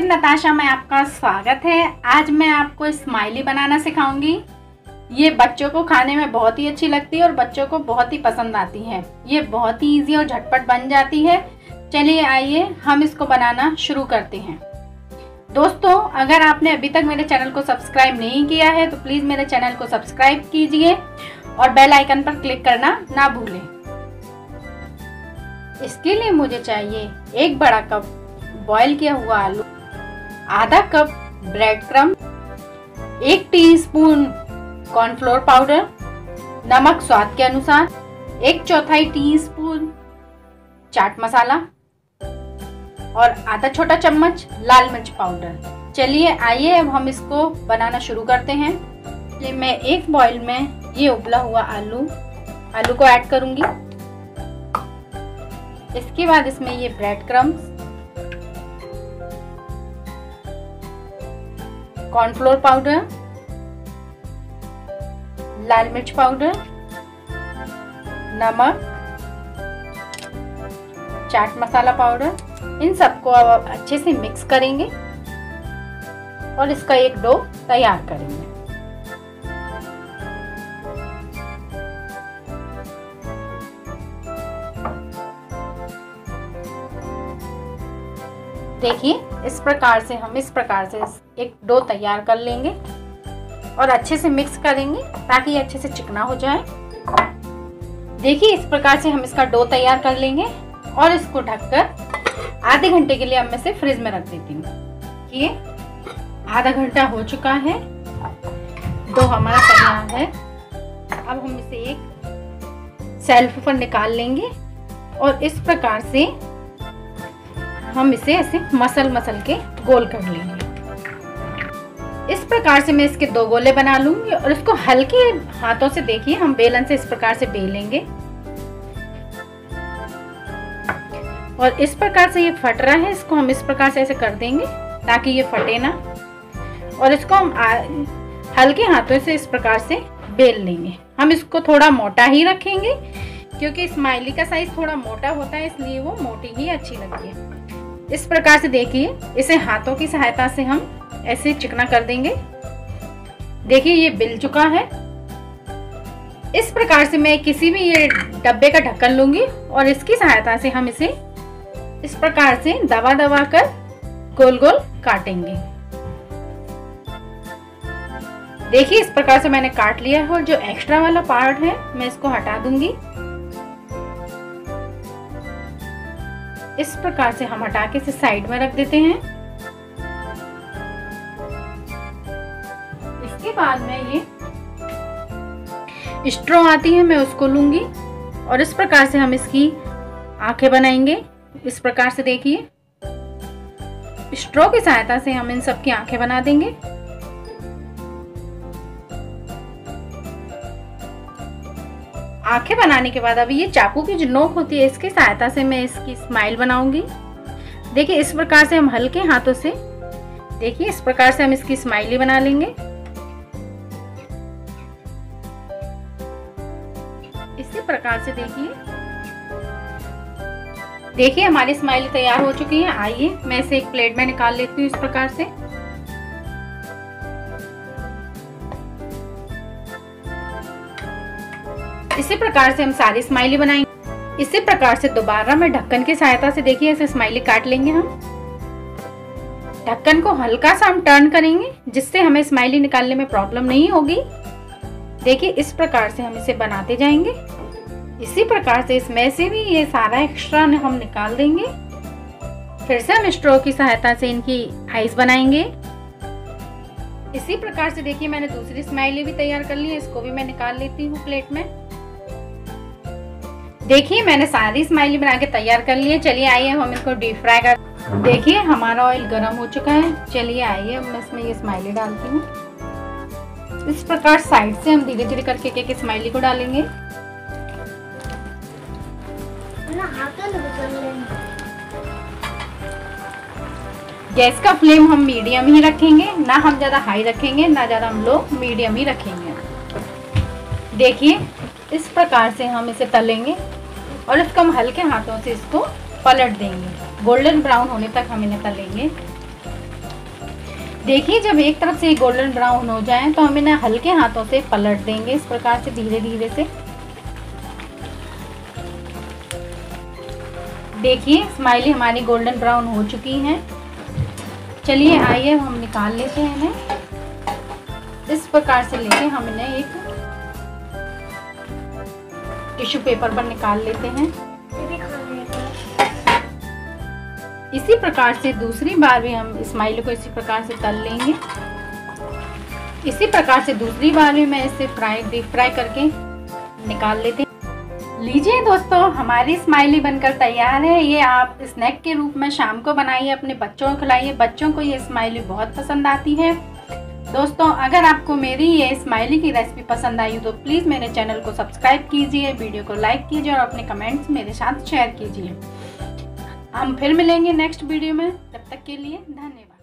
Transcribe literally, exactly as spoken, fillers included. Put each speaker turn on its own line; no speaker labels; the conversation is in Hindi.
मॉर्निंग नताशा में आपका स्वागत है। आज मैं आपको स्माइली बनाना सिखाऊंगी। ये बच्चों को खाने में बहुत ही अच्छी लगती है और बच्चों को बहुत ही पसंद आती है। ये बहुत ही इजी और झटपट बन जाती है। चलिए आइए हम इसको बनाना शुरू करते हैं। दोस्तों, अगर आपने अभी तक मेरे चैनल को सब्सक्राइब नहीं किया है तो प्लीज़ मेरे चैनल को सब्सक्राइब कीजिए और बेल आइकन पर क्लिक करना ना भूलें। इसके लिए मुझे चाहिए एक बड़ा कप बॉईल किया हुआ आलू, आधा कप ब्रेड क्रम्ब, एक टीस्पून कॉर्नफ्लोर पाउडर, नमक स्वाद के अनुसार, एक चौथाई टीस्पून चाट मसाला और आधा छोटा चम्मच लाल मिर्च पाउडर। चलिए आइए अब हम इसको बनाना शुरू करते हैं। ये मैं एक बॉईल में ये उबला हुआ आलू आलू को ऐड करूंगी। इसके बाद इसमें ये ब्रेड क्रम्ब्स, कॉर्नफ्लोर पाउडर, लाल मिर्च पाउडर, नमक, चाट मसाला पाउडर, इन सबको अब अच्छे से मिक्स करेंगे और इसका एक डो तैयार करेंगे। देखिए इस प्रकार से हम इस प्रकार से एक डो तैयार कर लेंगे और अच्छे से मिक्स करेंगे ताकि ये अच्छे से चिकना हो जाए। देखिए इस प्रकार से हम इसका डो तैयार कर लेंगे और इसको ढककर आधे घंटे के लिए अब मैं इसे फ्रिज में रख देती हूँ। ये आधा घंटा हो चुका है, डो हमारा तैयार है। अब हम इसे एक शेल्फ पर निकाल लेंगे और इस प्रकार से हम इसे ऐसे मसल मसल के गोल कर लेंगे। इस प्रकार से मैं इसके दो गोले बना लूंगी और इसको हल्के हाथों से देखिए हम बेलन से इस प्रकार से बेलेंगे और इस प्रकार से ये फट रहा है, इसको हम इस प्रकार से ऐसे कर देंगे ताकि ये फटे ना। और इसको हम हल्के हाथों से इस प्रकार से बेल लेंगे। हम इसको थोड़ा मोटा ही रखेंगे क्योंकि स्माइली का साइज थोड़ा मोटा होता है, इसलिए वो मोटी ही अच्छी लगती है। इस प्रकार से देखिए इसे हाथों की सहायता से हम ऐसे चिकना कर देंगे। देखिए ये बिल चुका है। इस प्रकार से मैं किसी भी ये डब्बे का ढक्कन लूंगी और इसकी सहायता से हम इसे इस प्रकार से दबा दबा कर गोल गोल काटेंगे। देखिए इस प्रकार से मैंने काट लिया है और जो एक्स्ट्रा वाला पार्ट है मैं इसको हटा दूंगी। इस प्रकार से हम हटा के इसे साइड में रख देते हैं। इसके बाद मैं ये स्ट्रॉ आती है मैं उसको लूंगी और इस प्रकार से हम इसकी आंखें बनाएंगे। इस प्रकार से देखिए स्ट्रॉ की सहायता से हम इन सब की आंखें बना देंगे। आंखें बनाने के बाद अभी ये चाकू की जो नोक होती है इसकी सहायता से मैं इसकी स्माइल बनाऊंगी। देखिए इस प्रकार से हम हल्के हाथों से देखिए इस प्रकार से हम इसकी स्माइली बना लेंगे। इसी प्रकार से देखिए देखिए हमारी स्माइली तैयार हो चुकी है। आइए मैं इसे एक प्लेट में निकाल लेती हूँ। इस प्रकार से इसी प्रकार से हम सारी स्माइली बनाएंगे। इसी प्रकार से दोबारा मैं ढक्कन की सहायता से देखिए ऐसे स्माइली काट लेंगे। हम ढक्कन को हल्का सा हम टर्न करेंगे जिससे हमें स्माइली निकालने में प्रॉब्लम नहीं होगी। देखिए इस प्रकार से हम इसे बनाते जाएंगे। इसी प्रकार से इसमें से भी ये सारा एक्स्ट्रा हम निकाल देंगे। फिर से हम स्ट्रॉ की सहायता से इनकी आईज बनाएंगे। इसी प्रकार से देखिए मैंने दूसरी स्माइली भी तैयार कर ली है, इसको भी मैं निकाल लेती हूँ प्लेट में। देखिए मैंने सारी स्माइली बना के तैयार कर ली है। चलिए आइए हम इनको डीप फ्राई कर। देखिए हमारा ऑयल गर्म हो चुका है। चलिए आइए मैं इसमें ये स्माइली डालती हूँ। इस प्रकार साइड से हम धीरे धीरे करके एक एक स्माइली को डालेंगे। गैस का फ्लेम हम मीडियम ही रखेंगे, ना हम ज़्यादा हाई रखेंगे ना ज़्यादा हम लो, मीडियम ही रखेंगे। देखिए इस प्रकार से हम इसे तलेंगे और इसको हम हल्के हाथों से इसको पलट देंगे। गोल्डन ब्राउन होने तक हम इन्हें तलेंगे। देखिए जब एक तरफ से गोल्डन ब्राउन हो जाए तो हम इन्हें हल्के हाथों से पलट देंगे, इस प्रकार से धीरे धीरे से। देखिए स्माइली हमारी गोल्डन ब्राउन हो चुकी हैं। चलिए आइए हम निकाल लेते हैं इन्हें। इस प्रकार से लेके हम इन्हें एक टिश्यू पेपर पर निकाल लेते हैं। इसी प्रकार से दूसरी बार भी हम स्माइली को इसी प्रकार से तल लेंगे। इसी प्रकार से दूसरी बार भी मैं इसे फ्राई डीप फ्राई करके निकाल लेते हैं। लीजिए दोस्तों, हमारी स्माइली बनकर तैयार है। ये आप स्नैक के रूप में शाम को बनाइए, अपने बच्चों को खिलाइए। बच्चों को ये स्माइली बहुत पसंद आती है। दोस्तों अगर आपको मेरी ये स्माइली की रेसिपी पसंद आई तो प्लीज़ मेरे चैनल को सब्सक्राइब कीजिए, वीडियो को लाइक कीजिए और अपने कमेंट्स मेरे साथ शेयर कीजिए। हम फिर मिलेंगे नेक्स्ट वीडियो में, तब तक के लिए धन्यवाद।